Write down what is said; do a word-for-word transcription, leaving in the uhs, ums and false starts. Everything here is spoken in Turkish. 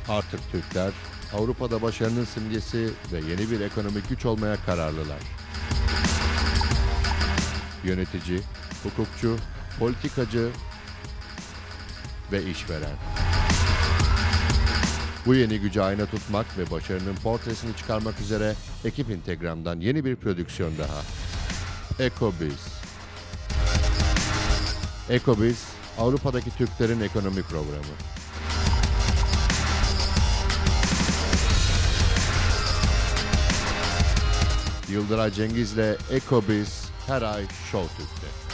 Artık Türkler Avrupa'da başarının simgesi ve yeni bir ekonomik güç olmaya kararlılar. Yönetici, hukukçu, politikacı ve işveren. Bu yeni gücü ayna tutmak ve başarının portresini çıkarmak üzere Ekip Integram'dan yeni bir prodüksiyon daha. EcoBiz. EcoBiz, Avrupa'daki Türklerin ekonomi programı. Yıldıray Cengiz'le EcoBiz her ay Show Türk'te.